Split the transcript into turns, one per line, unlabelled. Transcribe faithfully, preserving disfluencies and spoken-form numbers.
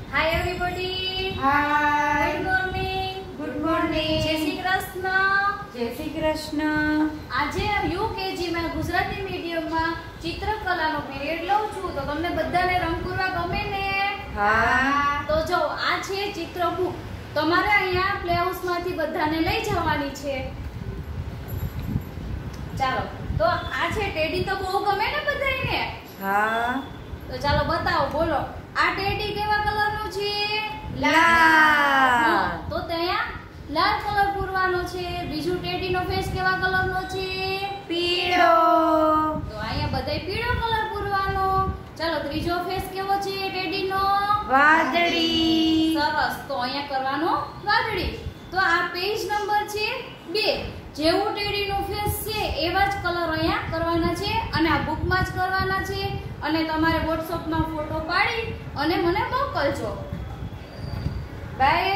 Hi everybody.
Hi.
Good morning.
Good morning.
જય શ્રી કૃષ્ણ.
જય શ્રી કૃષ્ણ.
આજે યુકેજી માં ગુજરાતી મીડિયમમાં ચિત્રકલાનો પીરિયડ લઉં છું તો તમને બધાને રંગ પૂરવા ગમે ને?
હા.
તો જો આ છે ચિત્ર બુક. તમારે અહીંયા પ્લે હાઉસમાંથી બધાને લઈ જવાની છે. ચાલો તો આ છે ટેડી તો બહુ ગમે ને બધાને?
હા.
તો ચાલો બતાવો, બોલો આ ટેડી કેવા કલરનો છે?
લાલ.
તો ત્યાં લાલ કલર પૂરવાનો છે. બીજું ટેડીનો ફેસ કેવા કલરનો છે?
પીળો.
તો અહીંયા બધાય પીળો કલર પૂરવાનો. ચાલો ત્રીજો ફેસ કેવો છે ટેડીનો?
વાદળી.
સરસ. તો અહીંયા કરવાનો વાદળી. તો આ પેજ નંબર છે બે. જેવું ટેડીનો ફેસ છે એવા જ કલર અહીંયા કરવાના છે અને આ બુકમાં જ કરવાના છે અને તમારે WhatsApp માં ફોટો પાડી અને મને મોકલજો. બાય